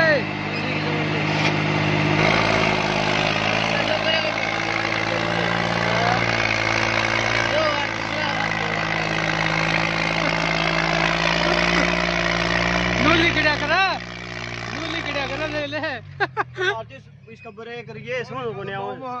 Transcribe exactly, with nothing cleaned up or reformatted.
नूली किड़ा करा नूली किड़ा करा ले ले इसका ब्रेक करिए समझ को नहीं